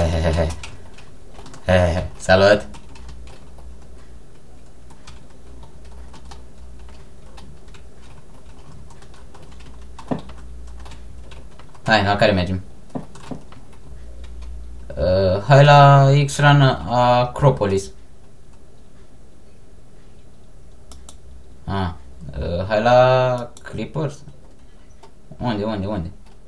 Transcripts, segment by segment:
Salut! Hai, la care mergem? Hai la X-Run Acropolis. Hai la Clippers? Unde?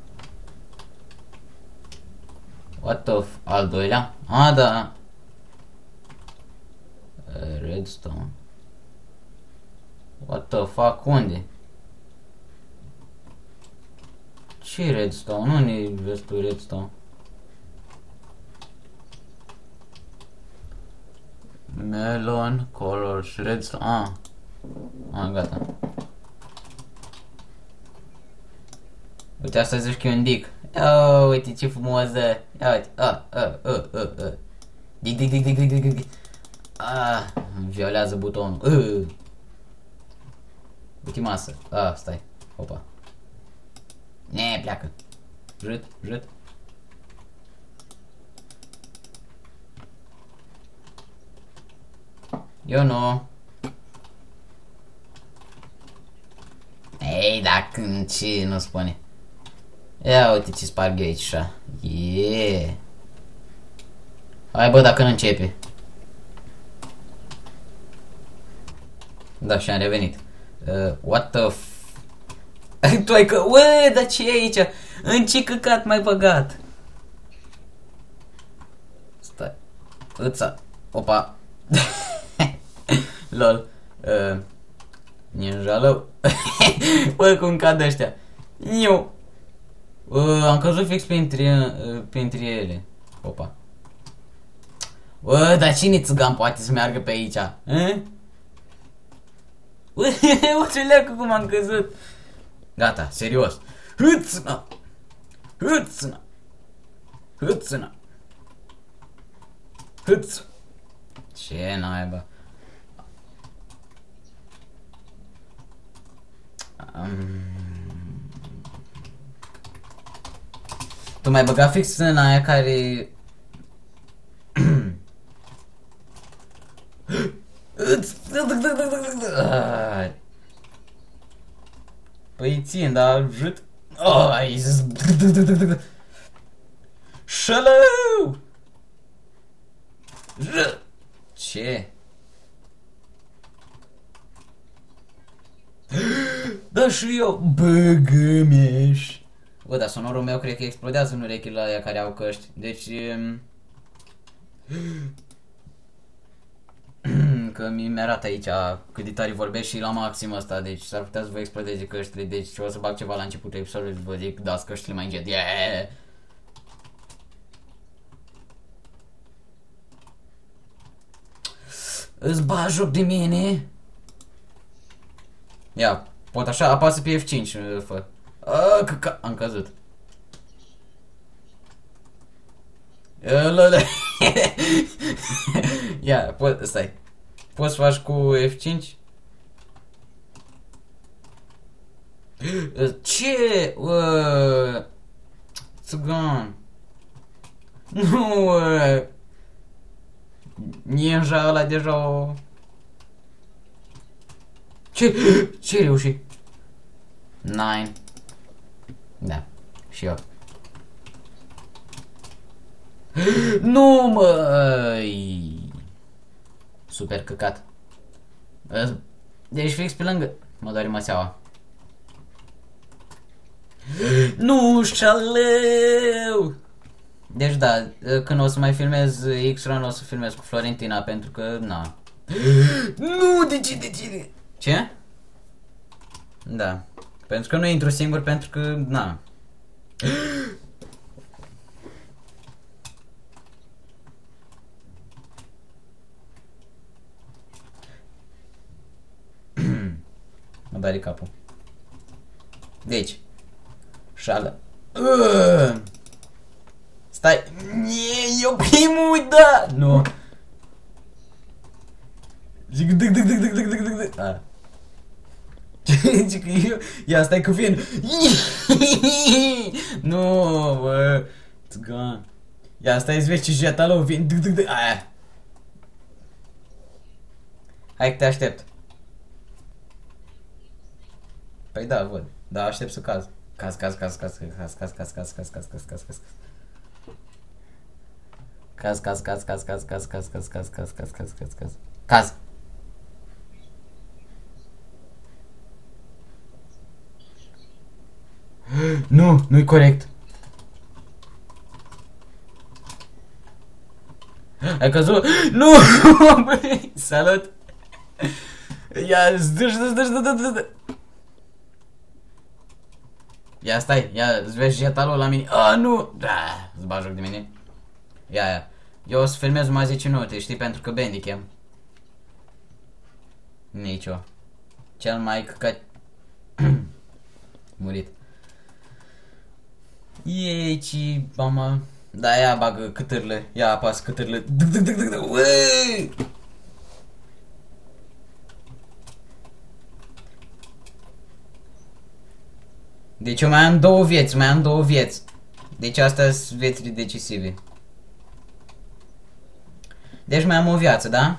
What the f... Al doilea? Da. Redstone. What the fuck? Unde? Ce redstone? Unde vezi tu redstone? Melon, colors, redstone. Gata. Uite, asta zici că e un dic. Uite ce frumos e. Ia uite. Dic. Îmi violează butonul. Uite masă. Stai. Opa. Pleacă. Jut. Eu nu. Ei, dacă ce nu spune. Ia uite ce sparg eu aici așa. Hai bă, dacă nu începe. Da, și am revenit. What the f... Tu ai că... dar ce e aici? În ce căcat m-ai băgat? Stai. Opa. Lol. Ninjalău. Bă, cum cad ăștia. Eu. Am căzut fix printre ele. Opa. Dar cine țigan poate să meargă pe aici? Uite leacă cum am căzut. Gata, serios. Hâțna. Ce naiba? Tu m-ai băgat fix în aia care... Păi țin, dar jut... ai zis... Shallow! Ce? Da și eu, băgămeș. Bă, dar sonorul meu cred că explodează în urechile alea care au căști. Deci... că mi arată aici cât de tare vorbesc și la maxim ăsta. Deci s-ar putea să vă explodeze căștile. Deci o să bag ceva la începutul episodului. Vă zic, dați căștile mai încet. Îți bagi joc de mine? Ia, pot așa? Apasă pe F5, fă. Am căzut. Ia, stai. Poți să faci cu F5? Ce? Țigan. Nu, ninja ăla deja o... Ce reuși? 9. Da, și eu. Nu, măi! Super căcat. Deci fix pe lângă. Mă doare măseaua. Nu, șaleu! Deci da, când o să mai filmez X-Run o să filmez cu Florentina pentru că, na. Nu, de ce? Ce? Da. Pentru că nu intru singur, pentru că, na. Mă doare capul. Deci. Șală. Stai. Eu primul, da! Nu. Zic dâc. Zic că eu... Ia, stai că vin. Nu, bă. Țigan. Ia stai să vezi ce jetalou vin. Aia. Hai că te aștept. Păi da, văd. Da, aștept să caz. Caz. Caz. Nu, nu-i corect. Ai căzut? Nu! Salut! Ia, zdâși. Ia, stai, ia, îți vezi jetalul la mine. Nu! Da, îți bag joc de mine. Ia. Eu o să filmez numai 10 minute, știi, pentru că Bandicam. Nicio. Cel mai căcat... Murit. Ieci, mama. Da, ia bagă câtârle. Ia apasă câtârle. Deci eu mai am două vieți. Deci astea sunt viețile decisive. Deci mai am o viață, da?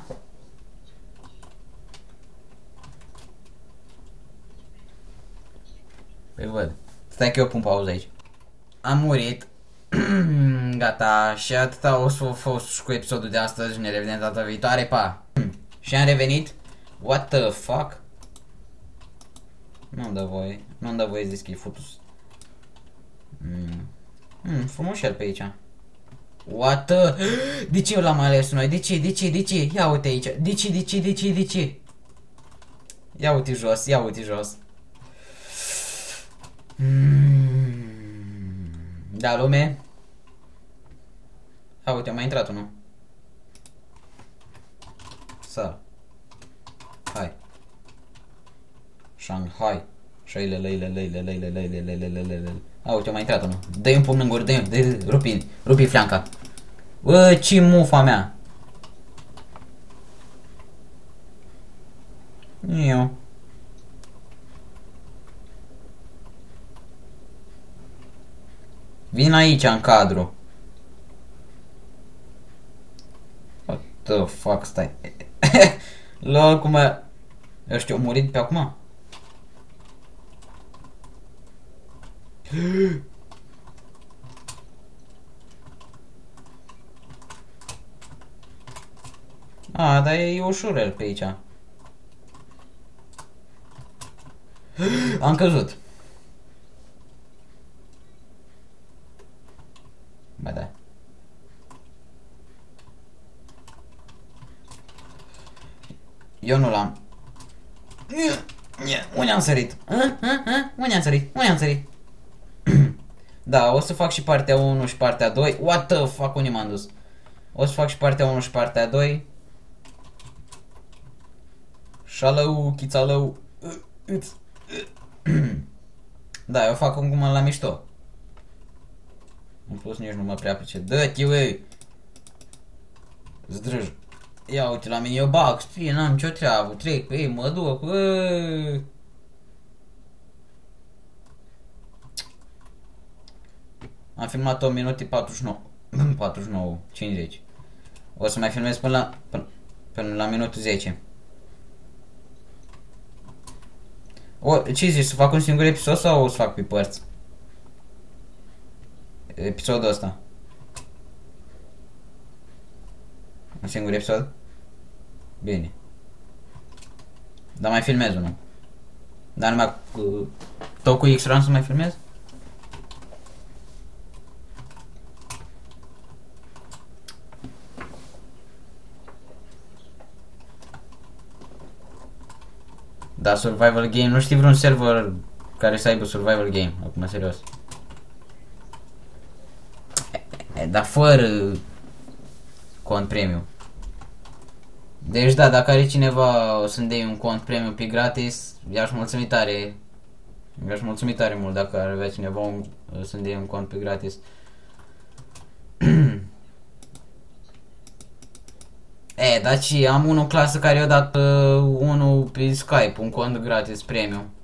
Păi văd. Stai că eu pun pauză aici. Am murit. Gata, și atâta a fost cu episodul de astăzi. Ne revedem data viitoare, pa! Și am revenit. What the fuck? Nu-mi dă voie. Nu-mi dă voie să deschid futus. Frumușel pe aici. What the... De ce l-am ales noi? De ce? Ia uite aici. De ce? Ia uite jos. Da, lume. Ia uite, a mai intrat unul. Sar. Hai. Shanghai. Leile. A, uite, a mai intrat unul. Dă-i un pumn în gură, rupi flanca. Bă, ce mufa mea. Eu. Vin aici în cadru. What the fuck, stai. Lol, cum a... Ăștia au murit pe acum? A, dar e ușurel pe aici. Am căzut. Ba da. Eu nu l-am. Unde am sărit? Unde am sărit? Da, o să fac și partea 1 și partea 2. What the fuck, unde m-am dus? O să fac și partea 1 și partea 2. Șalău, chițalău. Da, eu fac acum la mișto. În plus nici nu mă prea price. Dă-te, ui! Zdrâj. Ia uite la mine, eu bag spin, n-am nicio treabă. Trec pe ei, mă duc. Am filmat 8 minute 49. 49, 50. O să mai filmez până la minutul 10. Ce zici, să fac un singur episod sau o să fac pe părți? Episodul ăsta. Un singur episod? Bine. Dar mai filmez unul. Dar numai tot cu X-Ram să mai filmez? Da, survival game, nu știi vreun server care să aibă survival game, acum serios. Dar fără cont premium. Deci da, dacă are cineva să-mi dea un cont premium pe gratis, i-aș mulțumi tare. Mi-aș mulțumi tare mult dacă ar avea cineva să-mi dea un cont pe gratis. Dar ce, am unul clasă care i-a dat unul pe Skype, un cont gratis premium.